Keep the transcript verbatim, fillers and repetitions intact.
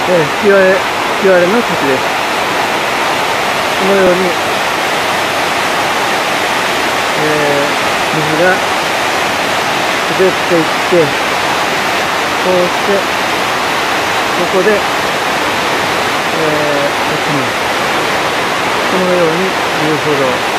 えー、吹き割れ、吹き割れの滝です。このように、えー、水が滑っていって、こうして、ここで、えー、落ちます。このように遊歩道。